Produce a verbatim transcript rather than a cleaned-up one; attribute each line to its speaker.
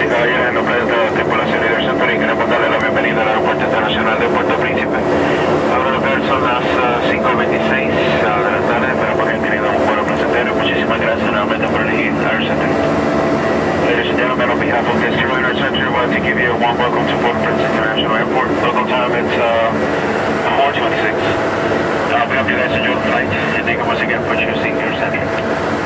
Speaker 1: caballeros, en nombre de toda la tripulación y del Santorini, queremos darle la bienvenida al Aeropuerto Internacional de Puerto Príncipe. Ahora lo que son las uh, cinco y veintiséis uh, de la tarde, esperamos que hayan tenido un vuelo placentero. Muchísimas gracias nuevamente por elegir Air Center. Ladies and gentlemen, on behalf of this two hundred Center, I want to give you a warm welcome to Port-au-Prince International Airport. Local time, it's uh, four twenty-six. Uh, we hope you guys enjoy the flight, and thank you once again for choosing Air Center.